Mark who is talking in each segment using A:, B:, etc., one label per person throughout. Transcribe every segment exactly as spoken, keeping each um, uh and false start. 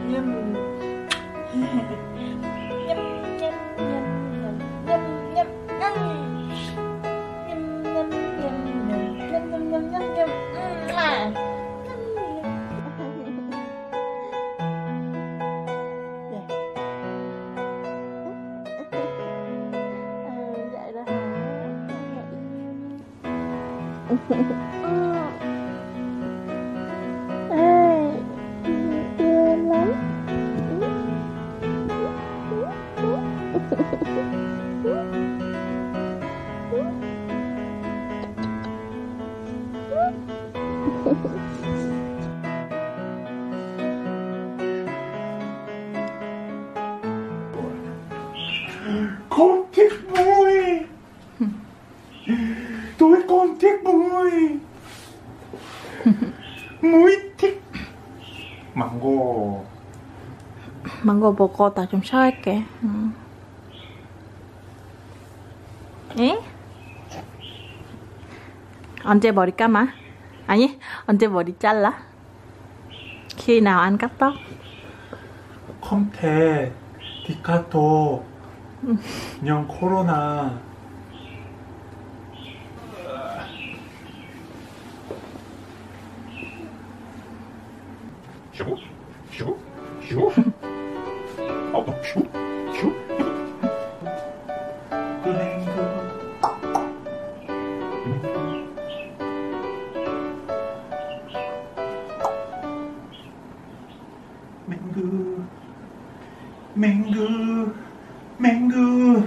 A: Con thích vui. Tôi con thích vui. Muối thích 망고.
B: 망고 먹어. 나 좀 샤워할게. 응. 에? 언제 머리 감아? 아니, 언제 머리 잘라? khi nào anh cắt tóc?
A: 컴태 디카토 영 코로나. 슈? 슈? 슈? 어, 슈? 슈? 맹구 맹구 맹구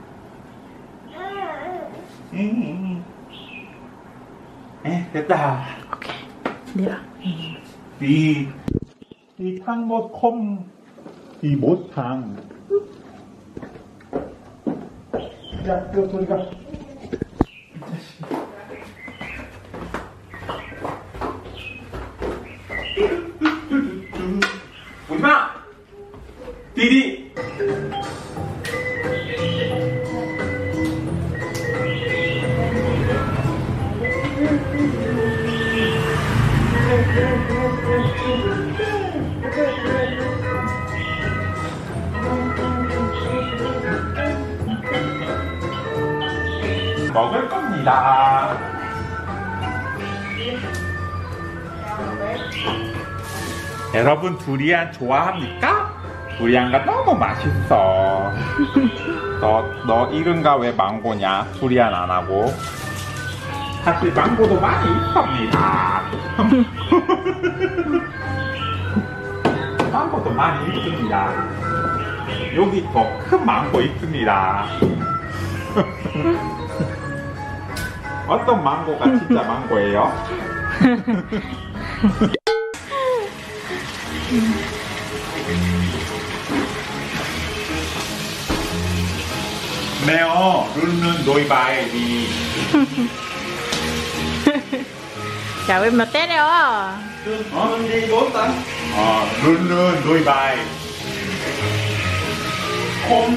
A: 에 됐다.
B: 오케이. 내려.
A: 이, 이 탕모콤, 이 못탕. 야, 이거 소리가. 오지마! 디디! 먹을 겁니다. 여러분 두리안 좋아합니까? 두리안가 너무 맛있어. 너, 너 이른가 왜 망고냐? 두리안 안 하고. 사실 망고도 많이 있습니다. 망고도 많이 있습니다. 여기 더 큰 망고 있습니다. 어떤 망고가 진짜 망고예요? 매어 룰는 노이바이비.
B: 자, 왜 뭐 때려?
A: 어? 어, 룰는 노이바이. 콤.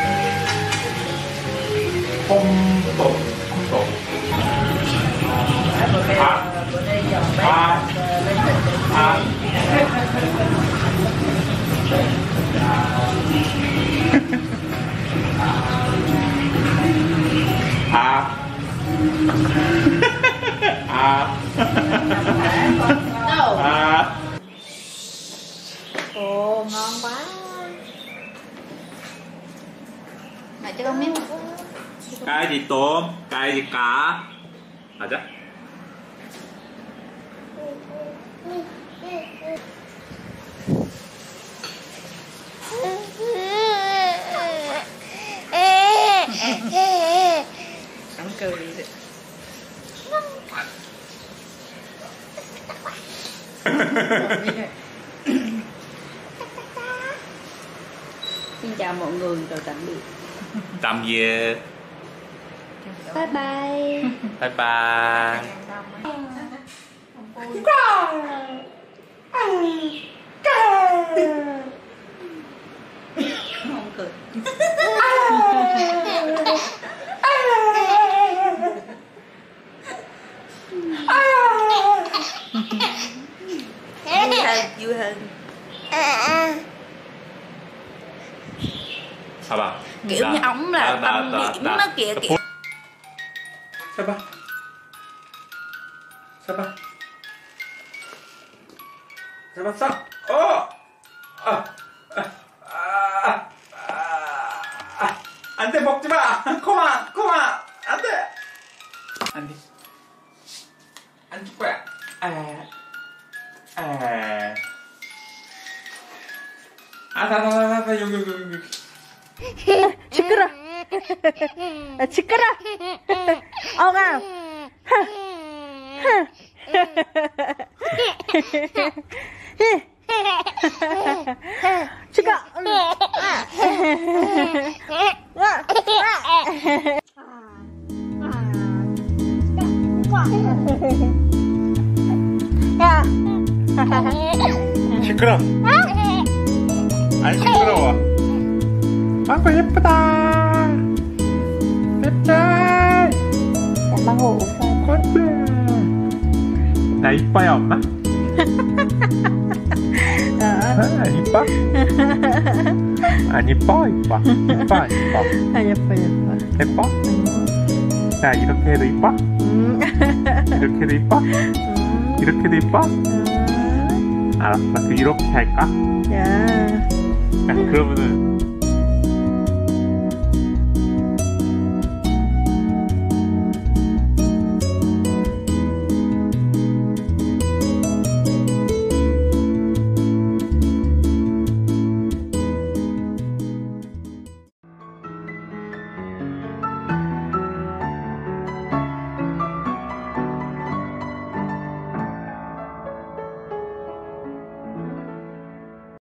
A: 콤도. 콤도. 아. 아. 아. 아. 아. 아.
B: Ồ, ngon quá. Mày cho con miếng.
A: Cái gì tôm, cái gì cá. 가자.
B: Đóng cười đi. Xin chào mọi người rồi tạm biệt.
A: Tạm biệt.
B: Bye bye.
A: Bye bye.
B: Không cười. Vui hơn, vui hơn.
A: 봐봐.
C: Kiểu như ổng là tâm điểm nó kìa kìa.
A: 잡아. 잡아. 잡았어? 어! 아! 아! 아! 아! 안 돼, 먹지 마! 코마! 코마! 안 돼! 안 돼. 안 줄 거야. 아. 아. 아, 나, 나, 나, 나, 여기, 여기, 여기.
B: 시끄러. 아, 시끄러. 어가. 시끄러. 야.
A: 시끄러. 안 시끄러워. 망고 예쁘다. 맵잘.
B: 망고
A: 꽃들. 나 이뻐요, 엄마? 아, 이뻐? 안 이뻐? 이뻐. 이뻐, 안 이뻐?
B: 아, 예뻐, 예뻐.
A: 예뻐? 자, 이렇게 해도 이뻐?
B: 음.
A: 이렇게 해도 이뻐?
B: 음.
A: 이렇게도 이뻐?
B: 음.
A: 알았어. 그 이렇게 할까?
B: 야.
A: 그러면은